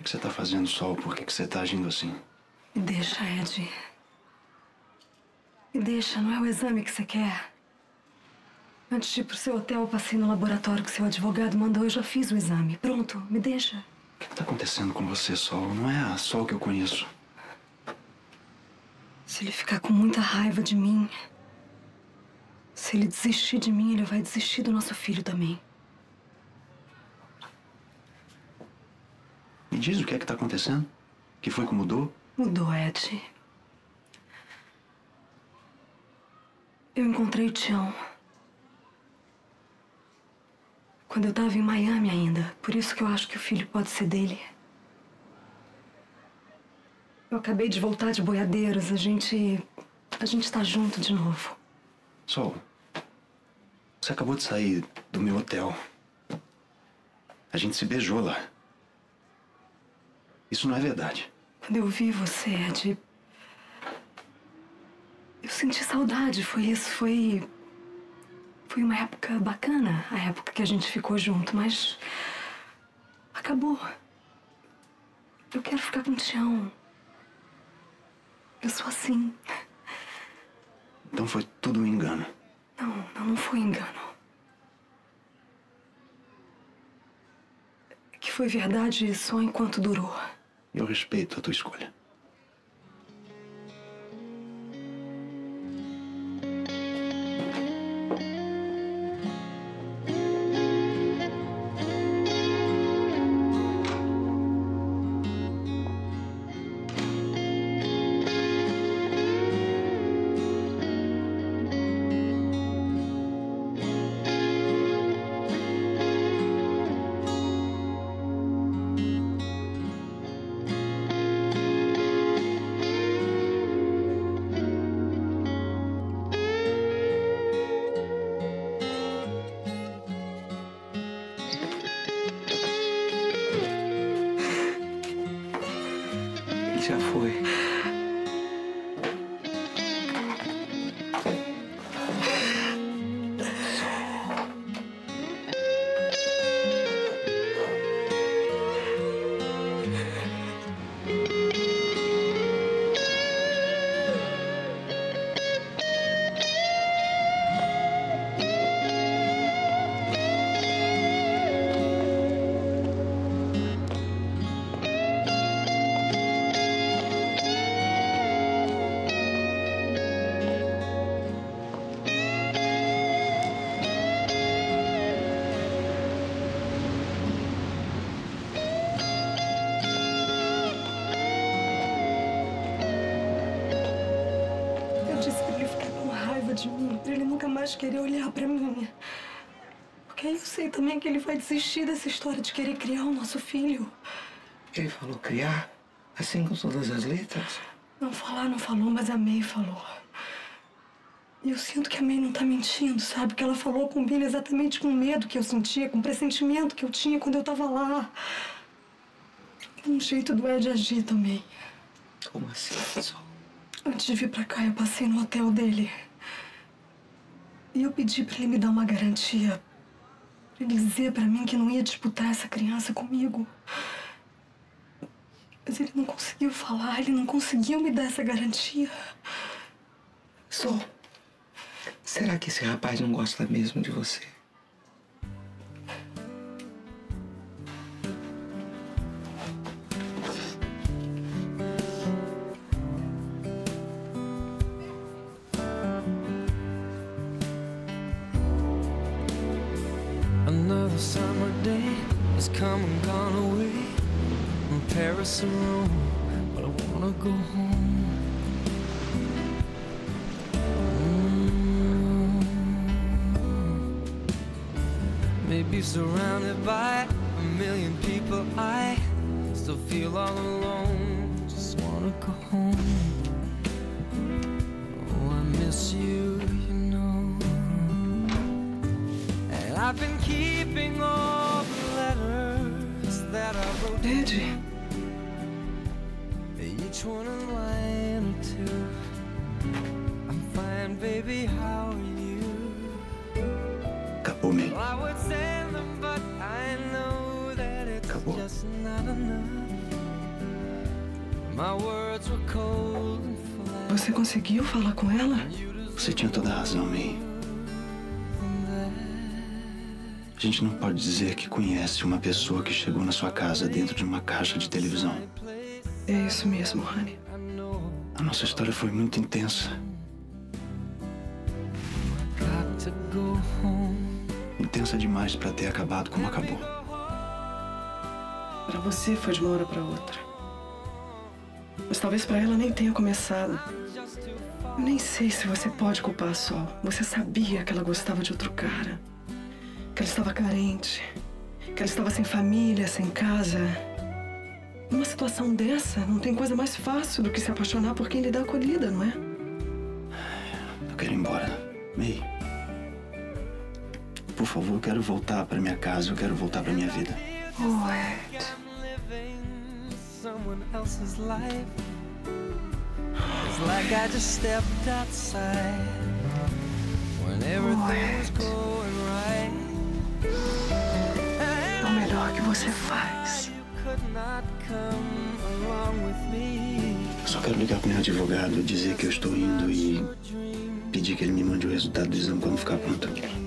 que você tá fazendo, Sol? Por que você tá agindo assim? Me deixa, Ed. Me deixa, não é o exame que você quer. Antes de ir pro seu hotel, eu passei no laboratório que seu advogado mandou. Eu já fiz o exame. Pronto, me deixa. O que tá acontecendo com você, Sol? Não é a Sol que eu conheço. Se ele ficar com muita raiva de mim, se ele desistir de mim, ele vai desistir do nosso filho também. Me diz o que é que tá acontecendo? O que foi que mudou? Mudou, Ed. Eu encontrei o Tião. Quando eu tava em Miami ainda. Por isso que eu acho que o filho pode ser dele. Eu acabei de voltar de Boiadeiros. A gente tá junto de novo. Sol, você acabou de sair do meu hotel. A gente se beijou lá. Isso não é verdade. Quando eu vi você, Ed, eu senti saudade. Foi isso, foi uma época bacana, a época que a gente ficou junto, mas acabou. Eu quero ficar com o Tião. Eu sou assim. Então foi tudo um engano. Não foi engano. É que foi verdade só enquanto durou. Eu respeito a tua escolha. Já foi. De mim, pra ele nunca mais querer olhar pra mim. Porque aí eu sei também que ele vai desistir dessa história de querer criar o nosso filho. Ele falou criar? Assim com todas as letras? Não falou, mas a May falou. E eu sinto que a May não tá mentindo, sabe? Que ela falou combina exatamente com o medo que eu sentia, com o pressentimento que eu tinha quando eu tava lá. E um jeito do Ed agir também. Como assim, Sol? Antes de vir pra cá, eu passei no hotel dele. E eu pedi pra ele me dar uma garantia. Pra ele dizer pra mim que não ia disputar essa criança comigo. Mas ele não conseguiu falar, ele não conseguiu me dar essa garantia. Sol, será que esse rapaz não gosta mesmo de você? Another summer day has come and gone away from Paris and Rome, but I wanna go home. Maybe surrounded by a million people, I still feel all alone. Just wanna go home. Oh, I miss you, you know. And I've been keeping all the letters that I wrote to Ed, each one a line or two. I'm fine, baby, how are you? Acabou, May. Well, I would send them, but I know that it's Acabou. just not enough. My words were cold and flat. Você conseguiu falar com ela? Você tinha toda a razão, May. A gente não pode dizer que conhece uma pessoa que chegou na sua casa dentro de uma caixa de televisão. É isso mesmo, Honey. A nossa história foi muito intensa. Got to go home. Intensa demais pra ter acabado como acabou. Pra você foi de uma hora pra outra. Mas talvez pra ela nem tenha começado. Eu nem sei se você pode culpar a Sol. Você sabia que ela gostava de outro cara. Que ela estava carente. Que ela estava sem família, sem casa. Numa situação dessa, não tem coisa mais fácil do que se apaixonar por quem lhe dá acolhida, não é? Eu quero ir embora. May. Por favor, eu quero voltar pra minha casa. Eu quero voltar pra minha vida. Oh, Ed. Someone else's life. It's like I just stepped outside when everything was going right. É o melhor que você faz. You could not come along with me. Eu só quero ligar pro meu advogado, dizer que eu estou indo e pedir que ele me mande o resultado do exame quando ficar pronto.